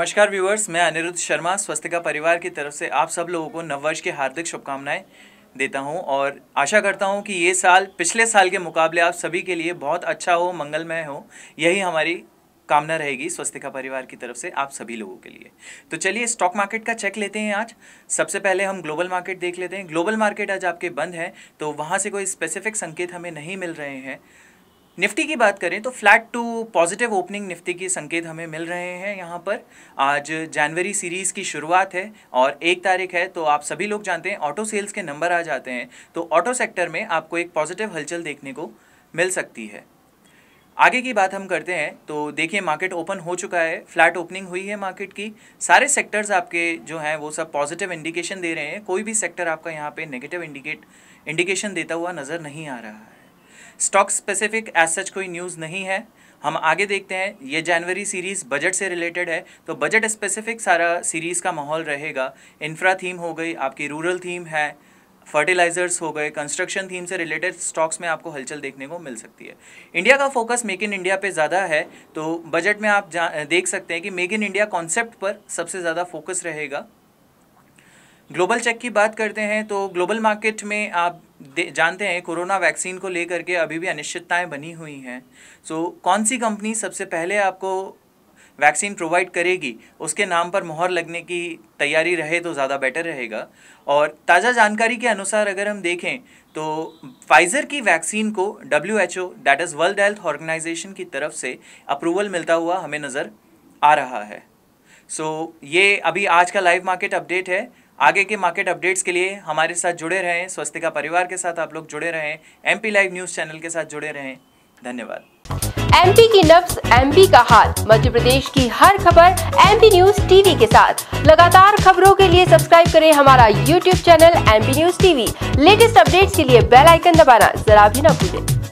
नमस्कार व्यूअर्स, मैं अनिरुद्ध शर्मा स्वस्तिका परिवार की तरफ से आप सब लोगों को नववर्ष की हार्दिक शुभकामनाएं देता हूं और आशा करता हूं कि ये साल पिछले साल के मुकाबले आप सभी के लिए बहुत अच्छा हो, मंगलमय हो। यही हमारी कामना रहेगी स्वस्तिका परिवार की तरफ से आप सभी लोगों के लिए। तो चलिए स्टॉक मार्केट का चेक लेते हैं आज। सबसे पहले हम ग्लोबल मार्केट देख लेते हैं। ग्लोबल मार्केट आज आपके बंद है, तो वहाँ से कोई स्पेसिफिक संकेत हमें नहीं मिल रहे हैं। निफ्टी की बात करें तो flat to positive opening Nifty की संकेत हमें मिल रहे हैं। यहाँ पर आज जनवरी सीरीज़ की शुरुआत है और 1 तारीख है, तो आप सभी लोग जानते हैं ऑटो सेल्स के नंबर आ जाते हैं, तो ऑटो सेक्टर में आपको एक पॉजिटिव हलचल देखने को मिल सकती है। आगे की बात हम करते हैं तो देखिए मार्केट ओपन हो चुका है, फ्लैट ओपनिंग हुई है मार्केट की। सारे सेक्टर्स आपके जो हैं वो सब पॉजिटिव इंडिकेशन दे रहे हैं। कोई भी सेक्टर आपका यहाँ पे नेगेटिव इंडिकेशन देता हुआ नज़र नहीं आ रहा है। स्टॉक स्पेसिफिक एज सच कोई न्यूज़ नहीं है। हम आगे देखते हैं। ये जनवरी सीरीज़ बजट से रिलेटेड है, तो बजट स्पेसिफिक सारा सीरीज़ का माहौल रहेगा। इंफ्रा थीम हो गई, आपकी रूरल थीम है, फर्टिलाइजर्स हो गए, कंस्ट्रक्शन थीम से रिलेटेड स्टॉक्स में आपको हलचल देखने को मिल सकती है। इंडिया का फोकस मेक इन इंडिया पे ज़्यादा है, तो बजट में आप देख सकते हैं कि मेक इन इंडिया कॉन्सेप्ट पर सबसे ज़्यादा फोकस रहेगा। ग्लोबल चेक की बात करते हैं तो ग्लोबल मार्केट में आप जानते हैं कोरोना वैक्सीन को लेकर के अभी भी अनिश्चितताएं बनी हुई हैं। कौन सी कंपनी सबसे पहले आपको वैक्सीन प्रोवाइड करेगी उसके नाम पर मोहर लगने की तैयारी रहे तो ज़्यादा बेटर रहेगा। और ताज़ा जानकारी के अनुसार अगर हम देखें तो फाइज़र की वैक्सीन को WHO that is world health organisation की तरफ से अप्रूवल मिलता हुआ हमें नज़र आ रहा है। ये अभी आज का लाइव मार्केट अपडेट है। आगे के मार्केट अपडेट्स के लिए हमारे साथ जुड़े रहें, स्वस्तिका परिवार के साथ आप लोग जुड़े रहें, MP लाइव न्यूज़ चैनल के साथ जुड़े रहें। धन्यवाद। MP की नब्ज, MP का हाल, मध्य प्रदेश की हर खबर MP न्यूज़ TV के साथ। लगातार खबरों के लिए सब्सक्राइब करें हमारा YouTube channel MP news TV। Latest updates के लिए बेल आइकन दबाना जरा भी न भूलें।